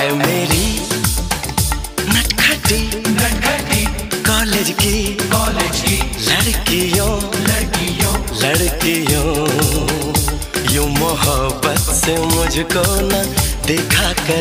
है मेरी नटखटी कॉलेज की लड़कियों यूं मोहब्बत से मुझको न देखा कर।